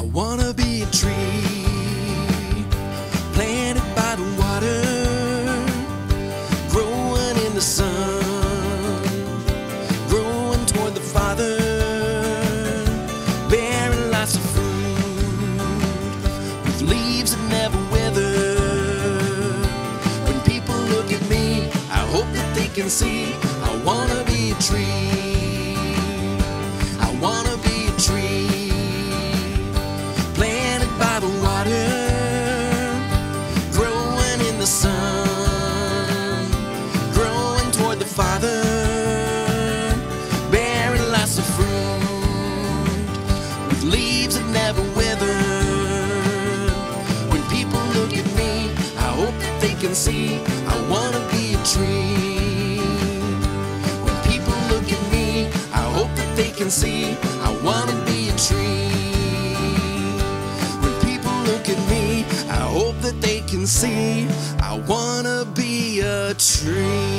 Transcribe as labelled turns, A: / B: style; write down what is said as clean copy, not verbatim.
A: wanna be a tree planted by the water, growing in the sun, growing toward the Father, bearing lots of fruit with leaves that never wither. When people look at me, I hope that they can see I wanna be a tree. I wanna be a tree planted by the water, growing in the sun, growing toward the Father, bearing lots of fruit with leaves that never wither. When people look at me, I hope that they can see I wanna be a tree. When people look at me, I hope that they can see I wanna be a tree. When people look at me, I hope that they can see I wanna be a tree.